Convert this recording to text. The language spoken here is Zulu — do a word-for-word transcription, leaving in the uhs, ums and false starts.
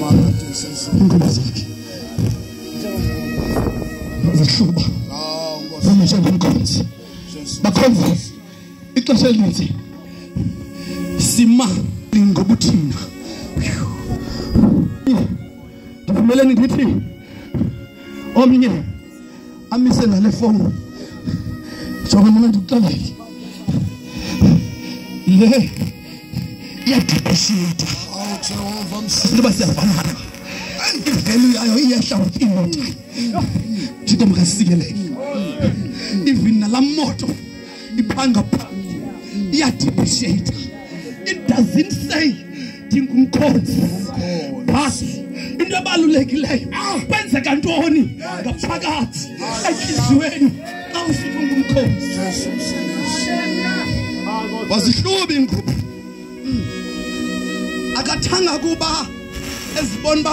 Inkomo zakhe zahluba noma njengomkhonzi bakhonza ixesha elininzi sima ngobuthina ndivumeleni ndithi omnye amise ngale phone jonga mina ndikuxelele le iyadipeshita awujehova msiba siyavana ivelu yayo iyehla uphimota Thixo makasikeleke even nala moto iphanga iyadipeshita. It doesn't say ngumkhonzi basi into ebalulekileyo kwenzeka ntoni ngaphakathi enhliziyweni xa usithi ngumkhonzi wazihluba ingqondo akathanga kuba ezibona